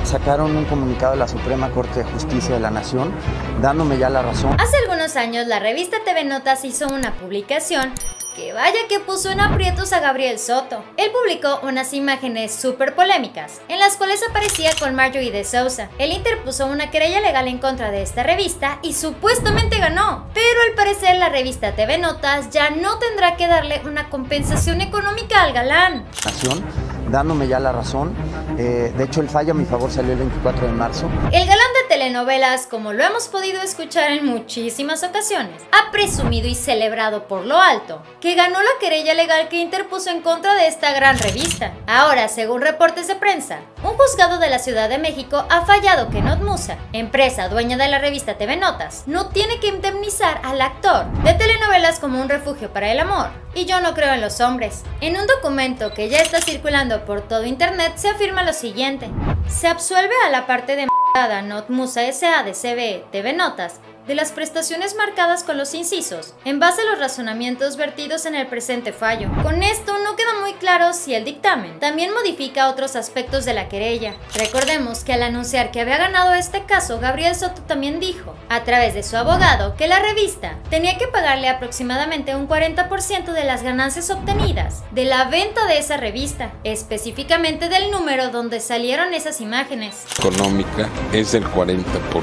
sacaron un comunicado de la Suprema Corte de Justicia de la Nación, dándome ya la razón. Hace algunos años la revista TV Notas hizo una publicación que vaya que puso en aprietos a Gabriel Soto. Él publicó unas imágenes súper polémicas, en las cuales aparecía con Marjorie de Sousa. Él interpuso una querella legal en contra de esta revista y supuestamente ganó, pero al parecer la revista TV Notas ya no tendrá que darle una compensación económica al galán. Dándome ya la razón. De hecho, el fallo a mi favor salió el 24 de marzo. El galán de telenovelas, como lo hemos podido escuchar en muchísimas ocasiones, ha presumido y celebrado por lo alto que ganó la querella legal que interpuso en contra de esta gran revista. Ahora, según reportes de prensa, un juzgado de la Ciudad de México ha fallado que Notmusa, empresa dueña de la revista TV Notas, no tiene que indemnizar al actor de telenovelas como un refugio para el amor. Y yo no creo en los hombres. En un documento que ya está circulando por todo internet se afirma lo siguiente: se absuelve a la parte de Notmusa S.A. de CBE TV Notas de las prestaciones marcadas con los incisos, en base a los razonamientos vertidos en el presente fallo. Con esto no queda muy claro si el dictamen también modifica otros aspectos de la querella. Recordemos que al anunciar que había ganado este caso, Gabriel Soto también dijo, a través de su abogado, que la revista tenía que pagarle aproximadamente un 40% de las ganancias obtenidas de la venta de esa revista, específicamente del número donde salieron esas imágenes. Económica es el 40%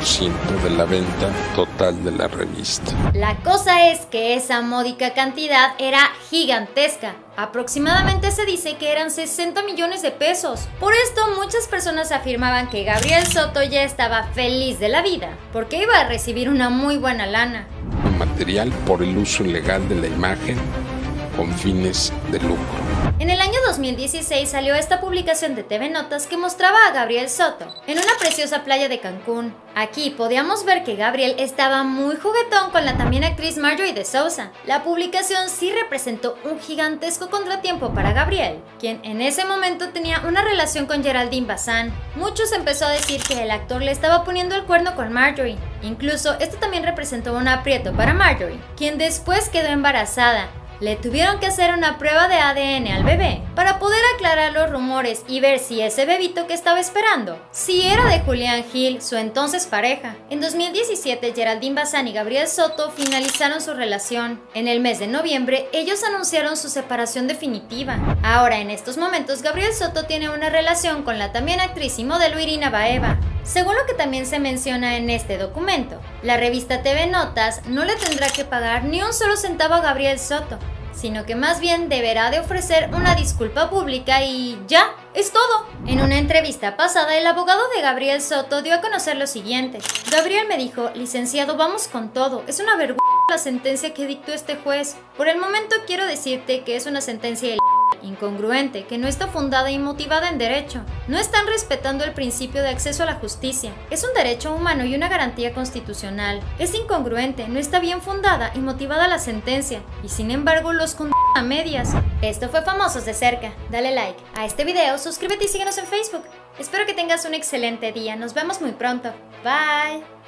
de la venta total de la revista. La cosa es que esa módica cantidad era gigantesca. Aproximadamente se dice que eran 60 millones de pesos. Por esto muchas personas afirmaban que Gabriel Soto ya estaba feliz de la vida, porque iba a recibir una muy buena lana. Material por el uso ilegal de la imagen con fines de lucro. En el año 2016 salió esta publicación de TV Notas que mostraba a Gabriel Soto en una preciosa playa de Cancún. Aquí podíamos ver que Gabriel estaba muy juguetón con la también actriz Marjorie de Sousa. La publicación sí representó un gigantesco contratiempo para Gabriel, quien en ese momento tenía una relación con Geraldine Bazán. Muchos empezó a decir que el actor le estaba poniendo el cuerno con Marjorie. Incluso esto también representó un aprieto para Marjorie, quien después quedó embarazada. Le tuvieron que hacer una prueba de ADN al bebé para poder aclarar los rumores y ver si ese bebito que estaba esperando, si era de Julián Gil, su entonces pareja. En 2017, Geraldine Bazán y Gabriel Soto finalizaron su relación. En el mes de noviembre, ellos anunciaron su separación definitiva. Ahora, en estos momentos, Gabriel Soto tiene una relación con la también actriz y modelo Irina Baeva. Según lo que también se menciona en este documento, la revista TV Notas no le tendrá que pagar ni un solo centavo a Gabriel Soto, sino que más bien deberá de ofrecer una disculpa pública y ya, es todo. En una entrevista pasada, el abogado de Gabriel Soto dio a conocer lo siguiente: Gabriel me dijo, licenciado, vamos con todo, es una vergüenza la sentencia que dictó este juez. Por el momento quiero decirte que es una sentencia incongruente, que no está fundada y motivada en derecho. No están respetando el principio de acceso a la justicia. Es un derecho humano y una garantía constitucional. Es incongruente, no está bien fundada y motivada la sentencia, y sin embargo los condenan a medias. Esto fue Famosos de Cerca. Dale like a este video, suscríbete y síguenos en Facebook. Espero que tengas un excelente día. Nos vemos muy pronto. Bye.